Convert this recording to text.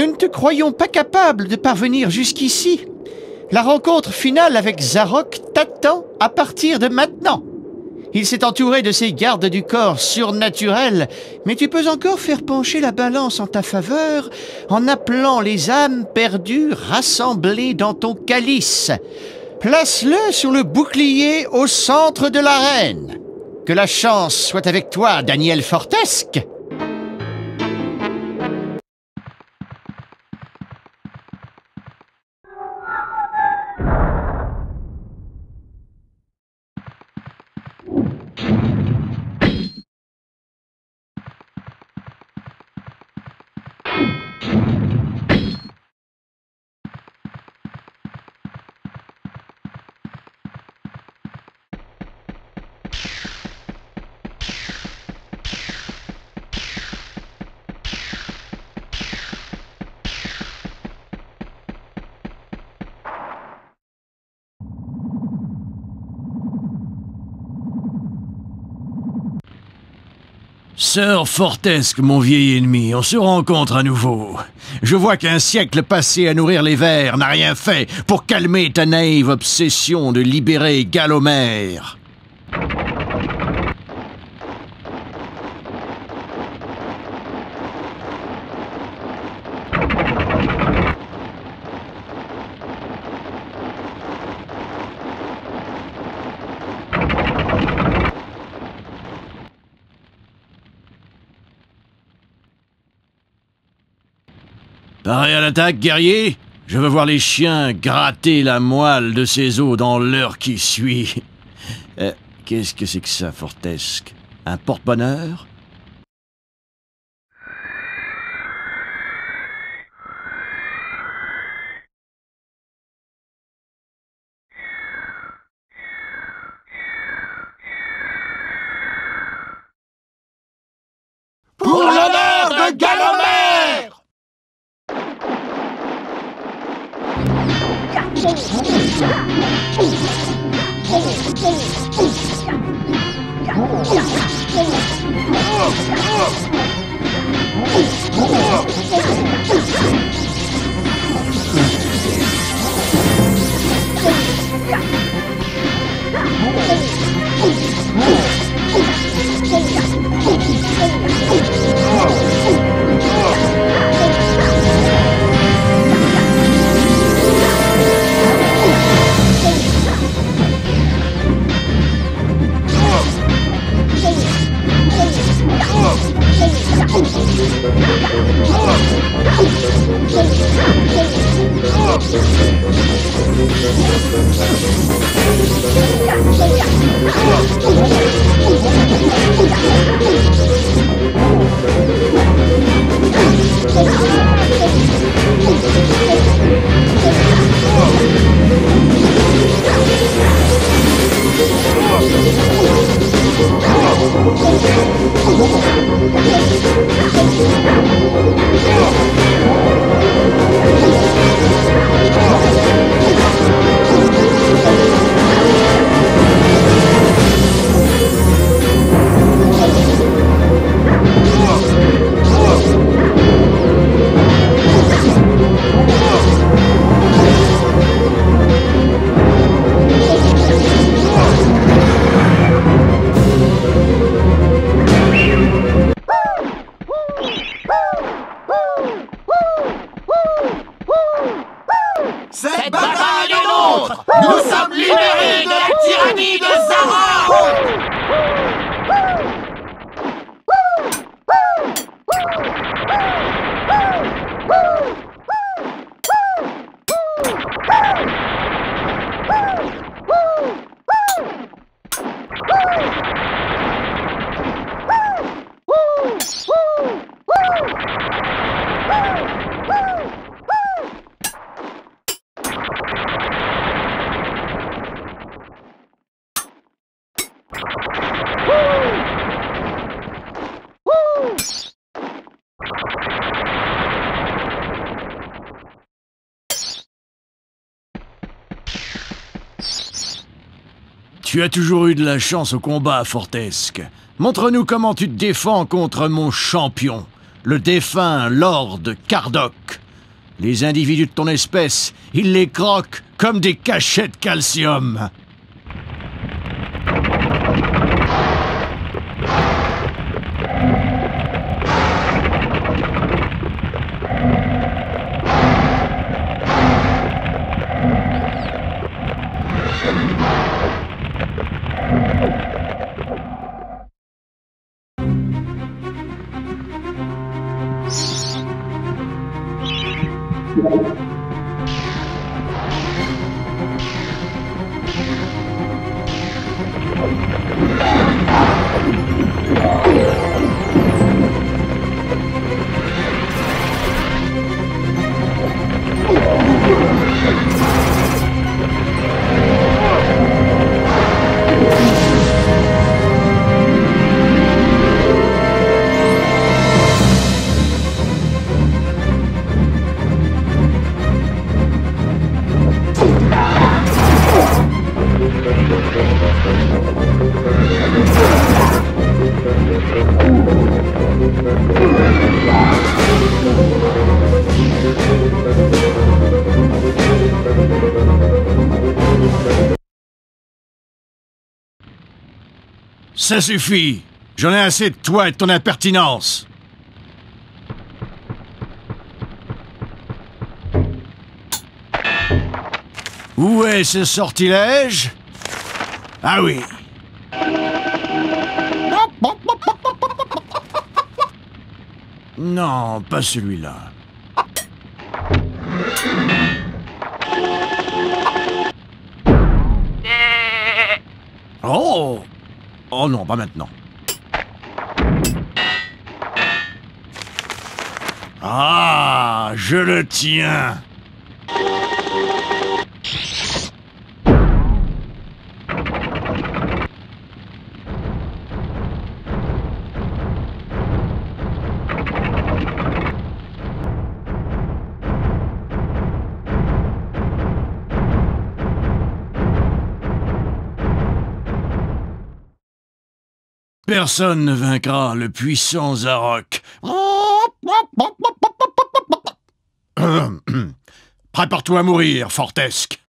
Nous ne te croyons pas capable de parvenir jusqu'ici. La rencontre finale avec Zarok t'attend à partir de maintenant. Il s'est entouré de ses gardes du corps surnaturels, mais tu peux encore faire pencher la balance en ta faveur en appelant les âmes perdues rassemblées dans ton calice. Place-le sur le bouclier au centre de l'arène. Que la chance soit avec toi, Daniel Fortesque. Sir Fortesque, mon vieil ennemi, on se rencontre à nouveau. Je vois qu'un siècle passé à nourrir les vers n'a rien fait pour calmer ta naïve obsession de libérer Galomère. Paré à l'attaque, guerrier? Je veux voir les chiens gratter la moelle de ses os dans l'heure qui suit. Qu'est-ce que c'est que ça, Fortesque? Un porte-bonheur? Pour l'honneur de Galomère! Cette bataille est nôtre! Nous sommes libérés de la tyrannie de Zarok! Tu as toujours eu de la chance au combat, Fortesque. Montre-nous comment tu te défends contre mon champion, le défunt Lord Cardock. Les individus de ton espèce, ils les croquent comme des cachets de calcium. Ça suffit. J'en ai assez de toi et de ton impertinence. Où est ce sortilège? Ah oui. Non, pas celui-là. Oh! Oh non, pas maintenant. Ah, je le tiens. Personne ne vaincra le puissant Zarok. Prépare-toi à mourir, Fortesque.